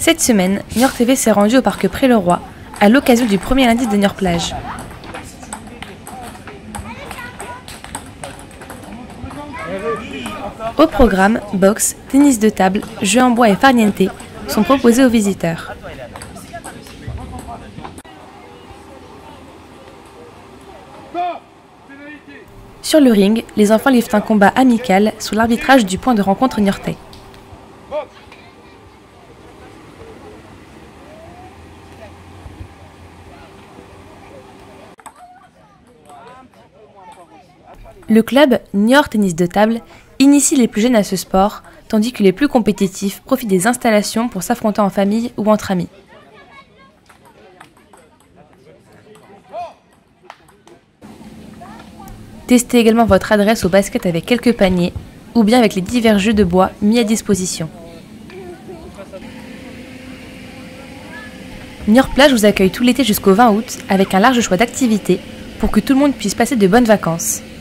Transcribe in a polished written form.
Cette semaine, Niort TV s'est rendu au parc Pré-le-Roi à l'occasion du premier lundi de Niort Plage. Au programme, boxe, tennis de table, jeux en bois et farniente sont proposés aux visiteurs. Sur le ring, les enfants livrent un combat amical sous l'arbitrage du point de rencontre niortais. Le club Niort Tennis de Table initie les plus jeunes à ce sport, tandis que les plus compétitifs profitent des installations pour s'affronter en famille ou entre amis. Testez également votre adresse au basket avec quelques paniers ou bien avec les divers jeux de bois mis à disposition. Niort Plage vous accueille tout l'été jusqu'au 20 août avec un large choix d'activités pour que tout le monde puisse passer de bonnes vacances.